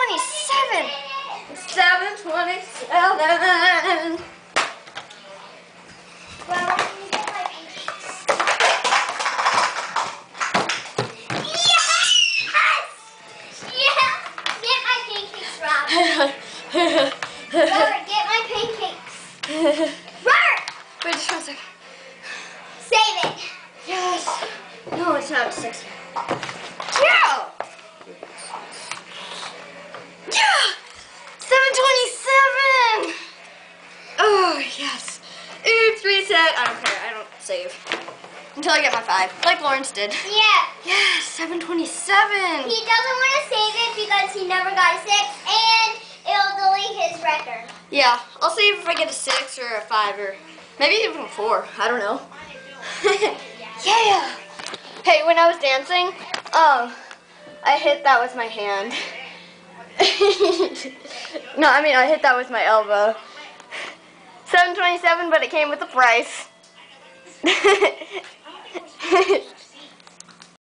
727. 727. Robert, get my pancakes. Robert! Wait just 1 second. Save it. Yes. No, it's not 6. Yeah! Yeah! 727! Oh, yes. Oops, reset. I don't care. I don't save. Until I get my 5. Like Lawrence did. Yeah. Yes, 727. He doesn't want to save it because he never got a 6 and it'll delete his record. Yeah, I'll save if I get a 6 or a 5 or maybe even a 4. I don't know. Yeah. Hey, when I was dancing, I hit that with my hand. No, I mean I hit that with my elbow. 727, but it came with a price.